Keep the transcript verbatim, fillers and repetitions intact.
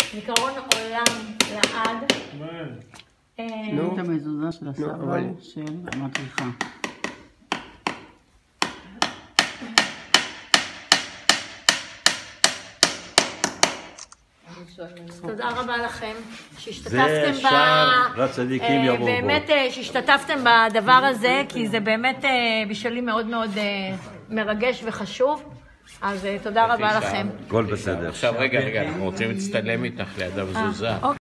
זיכרון עולם לעד. נו. את המזוזה של הסבא של המדריכה. תודה רבה לכם שהשתתפתם זה שער לצדיקים יבואו בו. באמת שהשתתפתם בדבר הזה, כי זה באמת בשבילי מאוד מאוד מרגש וחשוב. אז תודה רבה לכם. הכל בסדר. עכשיו רגע, רגע, אנחנו רוצים להצטלם איתך ליד המזוזה.